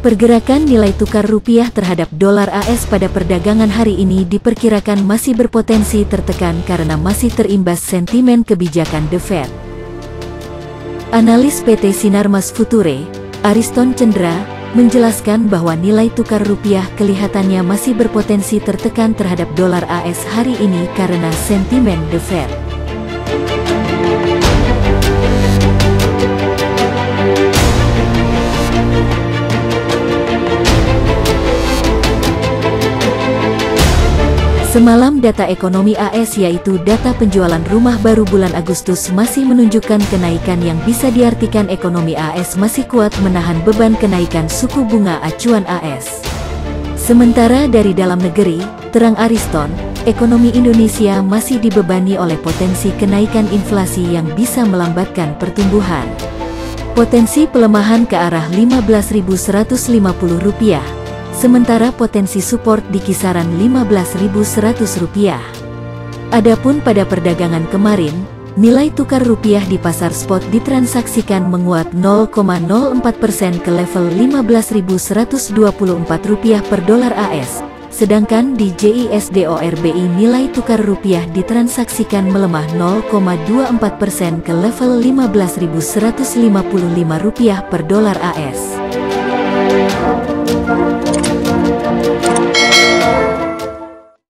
Pergerakan nilai tukar rupiah terhadap dolar AS pada perdagangan hari ini diperkirakan masih berpotensi tertekan karena masih terimbas sentimen kebijakan The Fed. Analis PT Sinarmas Future, Ariston Cendra, menjelaskan bahwa nilai tukar rupiah kelihatannya masih berpotensi tertekan terhadap dolar AS hari ini karena sentimen The Fed. Semalam data ekonomi AS yaitu data penjualan rumah baru bulan Agustus masih menunjukkan kenaikan yang bisa diartikan ekonomi AS masih kuat menahan beban kenaikan suku bunga acuan AS. Sementara dari dalam negeri, terang Ariston, ekonomi Indonesia masih dibebani oleh potensi kenaikan inflasi yang bisa melambatkan pertumbuhan. Potensi pelemahan ke arah Rp15.150. Sementara potensi support di kisaran Rp15.100. Adapun pada perdagangan kemarin, nilai tukar rupiah di pasar spot ditransaksikan menguat 0,04% ke level Rp15.124 per dolar AS, sedangkan di JISDORBI nilai tukar rupiah ditransaksikan melemah 0,24% ke level Rp15.155 per dolar AS.